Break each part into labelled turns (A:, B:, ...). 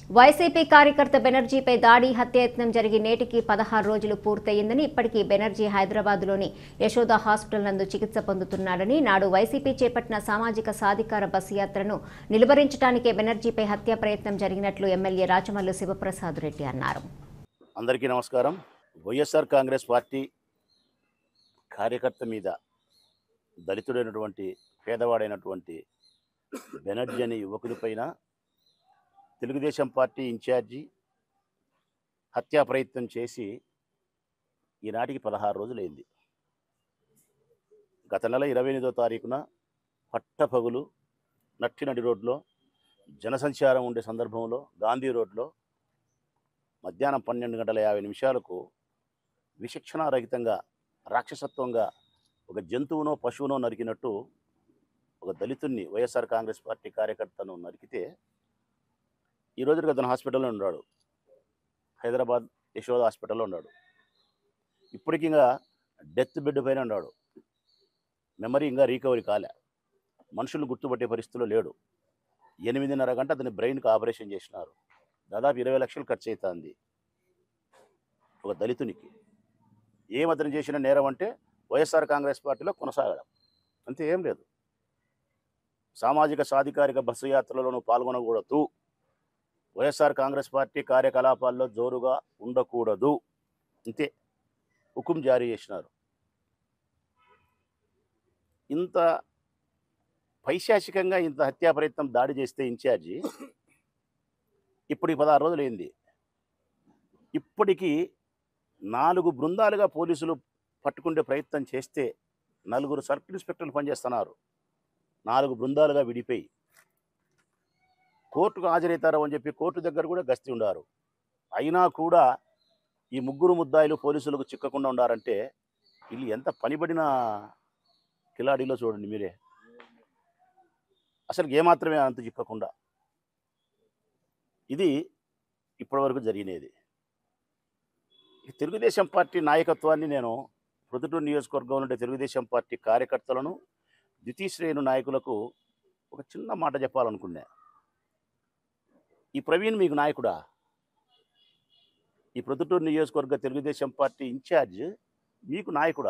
A: YCP కార్యకర్త బెనర్జీపై దాడి హత్యాయత్నం జరిగి నేటికి 16 రోజులు పూర్తయిందని, ఇప్పటికీ బెనర్జీ హైదరాబాద్లోని యశోద హాస్పిటల్ నందు చికిత్స పొందుతున్నాడని, నాడు వైసీపీ చేపట్టిన సామాజిక సాధికార బస్సు యాత్రను నిలువరించడానికే బెనర్జీపై హత్యా ప్రయత్నం జరిగినట్లు ఎమ్మెల్యే రాచమల్లు శివప్రసాద్ రెడ్డి అన్నారు.
B: అందరికీ నమస్కారం. వైఎస్ఆర్ కాంగ్రెస్ పార్టీ కార్యకర్త మీద దళితుడైనటువంటి పేదవాడైనటువంటి బెనర్జీ అనే యువకునిపైన తెలుగుదేశం పార్టీ ఇన్ఛార్జి హత్యా ప్రయత్నం చేసి ఈనాటికి 16 రోజులైంది. గత నెల 28వ తారీఖున పట్టపగులు నట్టి రోడ్లో జనసంచారం ఉండే సందర్భంలో గాంధీ రోడ్లో మధ్యాహ్నం 12:50 విచక్షణారహితంగా రాక్షసత్వంగా ఒక జంతువునో పశువునో నరికినట్టు ఒక దళితుడిని వైఎస్ఆర్ కాంగ్రెస్ పార్టీ కార్యకర్తను నరికితే ఈ రోజుకి అతను హాస్పిటల్లో ఉన్నాడు. హైదరాబాద్ యశోద హాస్పిటల్లో ఉన్నాడు. ఇప్పటికి ఇంకా డెత్ బెడ్ పైన ఉన్నాడు. మెమరీ ఇంకా రీకవరీ కాలే. మనుషులు గుర్తుపట్టే పరిస్థితిలో లేడు. 8:30 గంట అతని బ్రెయిన్కి ఆపరేషన్ చేసినారు. దాదాపు 20 లక్షలు ఖర్చు అవుతుంది ఒక దళితునికి. ఏమతను చేసిన నేరం అంటే వైఎస్ఆర్ కాంగ్రెస్ పార్టీలో కొనసాగడం, అంతే, ఏం లేదు. సామాజిక సాధికారిక బస్సు యాత్రలోనూ పాల్గొనకూడదు, వైఎస్ఆర్ కాంగ్రెస్ పార్టీ కార్యకలాపాల్లో జోరుగా ఉండకూడదు, అంతే హుకుం జారీ చేసినారు. ఇంత పైశాచికంగా ఇంత హత్యా ప్రయత్నం దాడి చేస్తే ఇన్ఛార్జి ఇప్పుడు 16 రోజులైంది. ఇప్పటికీ 4 బృందాలుగా పోలీసులు పట్టుకునే ప్రయత్నం చేస్తే 4 సర్కిల్ ఇన్స్పెక్టర్లు పనిచేస్తున్నారు. 4 బృందాలుగా విడిపోయి కోర్టుకు హాజరవుతారు అని చెప్పి కోర్టు దగ్గర కూడా గస్తీ ఉండారు. అయినా కూడా ఈ 3 ముద్దాయిలు పోలీసులకు చిక్కకుండా ఉండారంటే వీళ్ళు ఎంత పనిపడిన కిలాడీలో చూడండి మీరే. అసలు ఏమాత్రమే అంత చిక్కకుండా. ఇది ఇప్పటివరకు జరిగినది. తెలుగుదేశం పార్టీ నాయకత్వాన్ని నేను ప్రొద్దుటూరు నియోజకవర్గంలో ఉండే తెలుగుదేశం పార్టీ కార్యకర్తలను, ద్వితీయ శ్రేణి నాయకులకు ఒక చిన్న మాట చెప్పాలనుకున్నా. ఈ ప్రవీణ్ మీకు నాయకుడా? ఈ ప్రొద్దుటూరు నియోజకవర్గ తెలుగుదేశం పార్టీ ఇన్ఛార్జ్ మీకు నాయకుడా?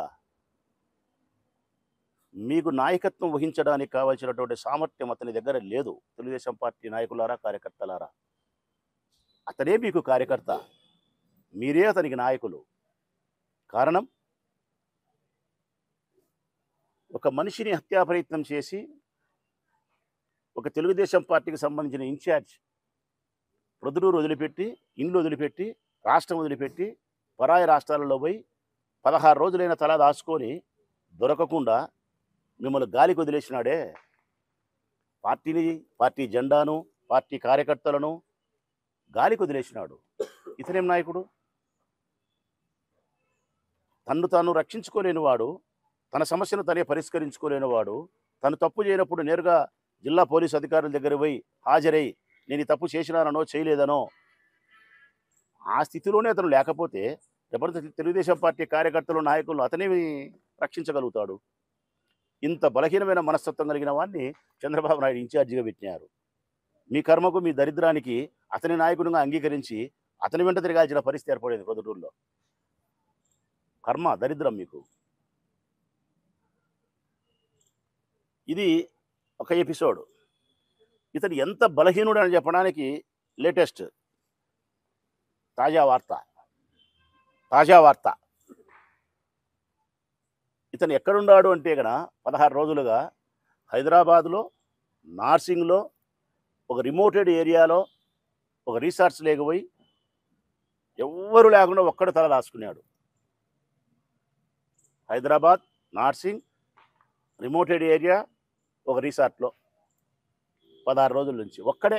B: మీకు నాయకత్వం వహించడానికి కావాల్సినటువంటి సామర్థ్యం అతని దగ్గర లేదు. తెలుగుదేశం పార్టీ నాయకులారా, కార్యకర్తలారా, అతనే మీకు కార్యకర్త, మీరే అతనికి నాయకులు. కారణం, ఒక మనిషిని హత్యా ప్రయత్నం చేసి ఒక తెలుగుదేశం పార్టీకి సంబంధించిన ఇన్ఛార్జ్ ప్రొద్దుటూరు వదిలిపెట్టి, ఇండ్లు వదిలిపెట్టి, రాష్ట్రం వదిలిపెట్టి పరాయి రాష్ట్రాలలో పోయి 16 రోజులైన తల దాచుకొని దొరకకుండా మిమ్మల్ని గాలికి వదిలేసినాడే. పార్టీని, పార్టీ జెండాను, పార్టీ కార్యకర్తలను గాలికి వదిలేసినాడు. ఇతనేం నాయకుడు? తన్ను తాను రక్షించుకోలేనివాడు, తన సమస్యను తనే పరిష్కరించుకోలేనివాడు, తను తప్పు చేయనప్పుడు నేరుగా జిల్లా పోలీసు అధికారుల దగ్గర పోయి హాజరై నేను ఈ తప్పు చేసినానో చేయలేదనో ఆ స్థితిలోనే అతను లేకపోతే జబర్దస్త్ తెలుగుదేశం పార్టీ కార్యకర్తలు, నాయకులు అతనేమి రక్షించగలుగుతాడు? ఇంత బలహీనమైన మనస్తత్వం కలిగిన వాడిని చంద్రబాబు నాయుడు ఇన్ఛార్జిగా పెట్టినారు. మీ కర్మకు, మీ దరిద్రానికి అతని నాయకుడిగా అంగీకరించి అతని వెంట తిరగాల్సిన పరిస్థితి ఏర్పడేది ప్రొద్దుటూరులో. కర్మ, దరిద్రం మీకు. ఇది ఒక ఎపిసోడ్. ఇతను ఎంత బలహీనుడు అని చెప్పడానికి లేటెస్ట్ తాజా వార్త. ఇతను ఎక్కడున్నాడు అంటే కనుక 16 రోజులుగా హైదరాబాద్లో నార్సింగ్లో ఒక రిమోటెడ్ ఏరియాలో ఒక రిసార్ట్స్ లేకపోయి ఎవ్వరూ లేకుండా ఒక్కడు తల దాచుకున్నాడు. హైదరాబాద్ నార్సింగ్ రిమోటెడ్ ఏరియా ఒక రిసార్ట్లో 16 రోజుల నుంచి ఒక్కడే.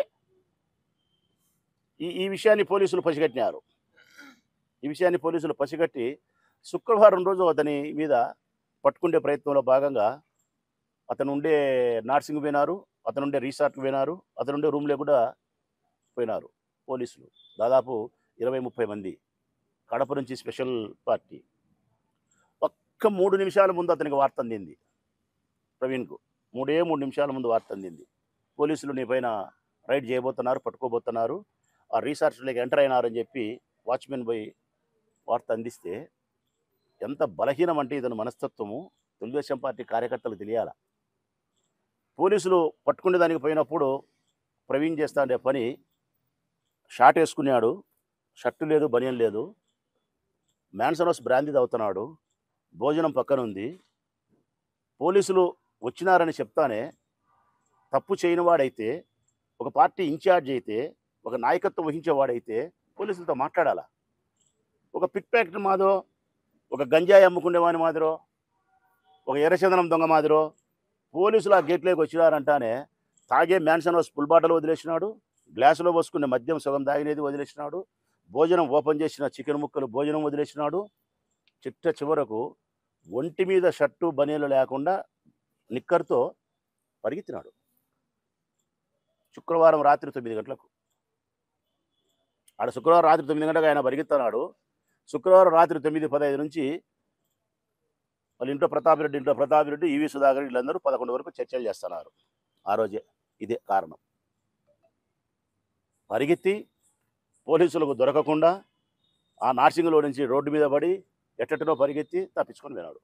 B: ఈ విషయాన్ని పోలీసులు పసిగట్టినారు. ఈ విషయాన్ని పోలీసులు పసిగట్టి శుక్రవారం రోజు అతని మీద పట్టుకునే ప్రయత్నంలో భాగంగా అతను ఉండే నార్సింగ్ పోయినారు, అతను ఉండే రిసార్ట్కి పోయినారు, అతను ఉండే రూమ్లో కూడా పోయినారు పోలీసులు. దాదాపు 20-30 మంది. కడప నుంచి స్పెషల్ పార్టీ. ఒక్క 3 నిమిషాల ముందు అతనికి వార్త అందింది. ప్రవీణ్కు 3 నిమిషాల ముందు వార్త అందింది. పోలీసులు నీ పైన రైడ్ చేయబోతున్నారు, పట్టుకోబోతున్నారు, ఆ రీసెర్చ్లోకి ఎంటర్ అయినారని చెప్పి వాచ్మెన్ పోయి వార్త అందిస్తే ఎంత బలహీనం అంటే ఇతని మనస్తత్వము తెలుగుదేశం పార్టీ కార్యకర్తలకు తెలియాల. పోలీసులు పట్టుకునే దానికి పోయినప్పుడు ప్రవీణ్ చేస్తా ఉండే పని షార్ట్ వేసుకున్నాడు, షర్టు లేదు, బనియన్ లేదు, మ్యాన్సన్ హౌస్ బ్రాందీ తాగుతున్నాడు, భోజనం పక్కనుంది. పోలీసులు వచ్చినారని చెప్తానే తప్పు చేయని వాడైతే, ఒక పార్టీ ఇన్ఛార్జ్ అయితే, ఒక నాయకత్వం వహించేవాడైతే పోలీసులతో మాట్లాడాలా. ఒక పిక్ ప్యాకెట్ మాదో, ఒక గంజాయి అమ్ముకునేవాని మాదిరో, ఒక ఎర్రచందనం దొంగ మాదిరో పోలీసులు ఆ గేట్లోకి వచ్చినారంటానే తాగే మ్యాన్సన్ హౌస్ ఫుల్ బాటలు వదిలేసినాడు, గ్లాసులో పోసుకునే మద్యం సగం తాగినది వదిలేసినాడు, భోజనం ఓపెన్ చేసిన చికెన్ ముక్కలు భోజనం వదిలేసినాడు. చివరకు ఒంటి మీద షర్టు బనీలు లేకుండా నిక్కర్తో పరిగెత్తినాడు. శుక్రవారం రాత్రి 9 గంటలకు శుక్రవారం రాత్రి 9 గంటలకు ఆయన పరిగెత్తున్నాడు. శుక్రవారం రాత్రి 9:15 నుంచి వాళ్ళ ఇంట్లో ప్రతాప్ రెడ్డి, ఈవి సుధాకర్ వీళ్ళందరూ 11 వరకు చర్చలు చేస్తున్నారు. ఆ రోజే ఇదే కారణం. పరిగెత్తి పోలీసులకు దొరకకుండా ఆ నార్సింగ్లో నుంచి రోడ్డు మీద పడి ఎట్టటనో పరిగెత్తి తప్పించుకొని వెళ్ళాడు.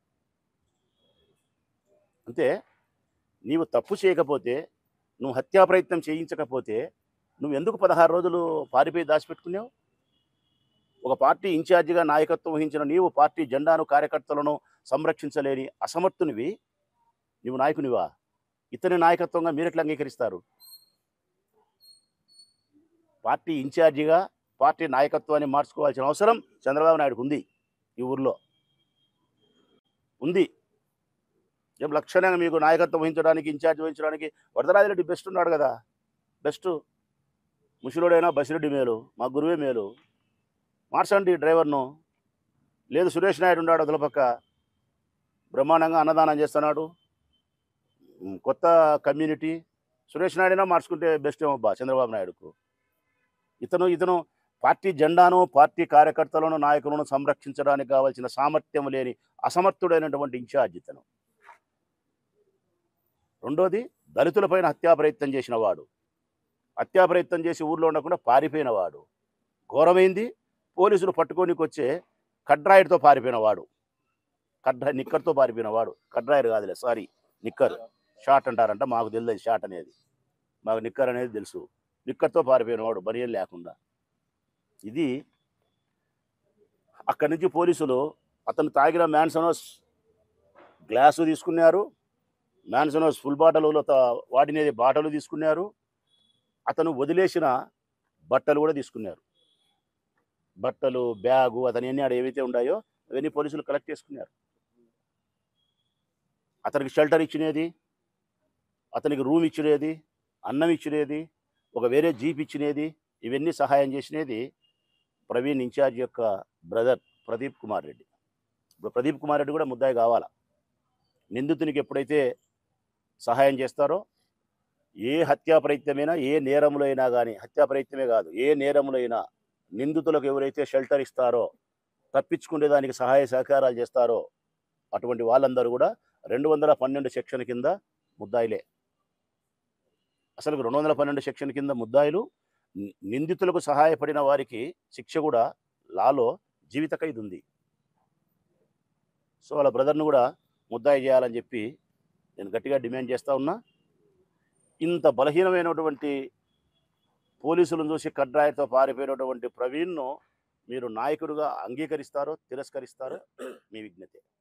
B: అంతే. నీవు తప్పు చేయకపోతే, నువ్వు హత్యా ప్రయత్నం చేయించకపోతే నువ్వు ఎందుకు 16 రోజులు పారిపోయి దాచిపెట్టుకున్నావు? ఒక పార్టీ ఇన్ఛార్జిగా నాయకత్వం వహించిన నీవు పార్టీ జెండాను, కార్యకర్తలను సంరక్షించలేని అసమర్థునివి. నీవు నాయకునివా? ఇతని నాయకత్వంగా మీరెట్లా అంగీకరిస్తారు? పార్టీ ఇన్ఛార్జిగా పార్టీ నాయకత్వాన్ని మార్చుకోవాల్సిన అవసరం చంద్రబాబు నాయుడుకు ఉంది. ఈ ఊర్లో ఉంది. ఏం లక్షణంగా మీకు నాయకత్వం వహించడానికి, ఇన్ఛార్జ్ వహించడానికి వరదరాజిరెడ్డి బెస్ట్ ఉన్నాడు కదా. బెస్ట్ ముషిలోడైనా బసిరెడ్డి మేలు, మా గురువే మేలు. మార్చండి డ్రైవర్ను. లేదు సురేష్ నాయుడు ఉన్నాడు అదల పక్క, బ్రహ్మాండంగా అన్నదానం చేస్తున్నాడు, కొత్త కమ్యూనిటీ. సురేష్ నాయుడైనా మార్చుకుంటే బెస్ట్ ఏమబ్బా చంద్రబాబు నాయుడుకు. ఇతను పార్టీ జెండాను, పార్టీ కార్యకర్తలను, నాయకులను సంరక్షించడానికి కావాల్సిన సామర్థ్యం లేని అసమర్థుడైనటువంటి ఇన్ఛార్జ్ ఇతను. రెండోది, దళితులపైన హత్యా ప్రయత్నం చేసిన వాడు, హత్యా ప్రయత్నం చేసి ఊర్లో ఉండకుండా పారిపోయిన వాడు. ఘోరమైంది, పోలీసులు పట్టుకోనికి వచ్చే కడ్రాయిడ్తో పారిపోయిన వాడు, నిక్కర్తో పారిపోయిన వాడు. కడ్రాయిడ్ కాదులే, సారీ, నిక్కర్. షార్ట్ అంటారంట, మాకు తెలియదు షార్ట్ అనేది, మాకు నిక్కర్ అనేది తెలుసు. నిక్కర్తో పారిపోయిన వాడు, బనియన్ లేకుండా. ఇది అక్కడి నుంచి పోలీసులు అతను తాగిన మ్యాన్సన్ హౌస్ గ్లాసు తీసుకున్నారు, మ్యాన్సన్ హౌస్ ఫుల్ బాటలు వాడినది బాటలు తీసుకున్నారు, అతను వదిలేసిన బట్టలు కూడా తీసుకున్నారు. బట్టలు, బ్యాగు, అతని అన్ని ఆడ ఏవైతే ఉన్నాయో అవన్నీ పోలీసులు కలెక్ట్ చేసుకున్నారు. అతనికి షెల్టర్ ఇచ్చినది, అతనికి రూమ్ ఇచ్చినది, అన్నం ఇచ్చినది, ఒక వేరే జీప్ ఇచ్చినది, ఇవన్నీ సహాయం చేసినది ప్రవీణ్ ఇన్ఛార్జ్ యొక్క బ్రదర్ ప్రదీప్ కుమార్ రెడ్డి. ఇప్పుడు ప్రదీప్ కుమార్ రెడ్డి కూడా ముద్దాయి కావాలా. నిందితునికి ఎప్పుడైతే సహాయం చేస్తారో, ఏ హత్యా ప్రయత్నమైనా, ఏ నేరములో అయినా కానీ, హత్యా ప్రయత్నమే కాదు, ఏ నేరములో అయినా నిందితులకు ఎవరైతే షెల్టర్ ఇస్తారో, తప్పించుకునేదానికి సహాయ సహకారాలు చేస్తారో, అటువంటి వాళ్ళందరూ కూడా 212 సెక్షన్ కింద ముద్దాయిలే. అసలు 212 సెక్షన్ కింద ముద్దాయిలు. నిందితులకు సహాయపడిన వారికి శిక్ష కూడా లాలో జీవిత ఖైదు ఉంది. సో వాళ్ళ బ్రదర్ను కూడా ముద్దాయి చేయాలని చెప్పి నేను గట్టిగా డిమాండ్ చేస్తూ ఉన్నా. ఇంత బలహీనమైనటువంటి పోలీసులను చూసి కడ్రాయితో పారిపోయినటువంటి ప్రవీణ్ను మీరు నాయకుడిగా అంగీకరిస్తారో తిరస్కరిస్తారో మీ విజ్ఞతే.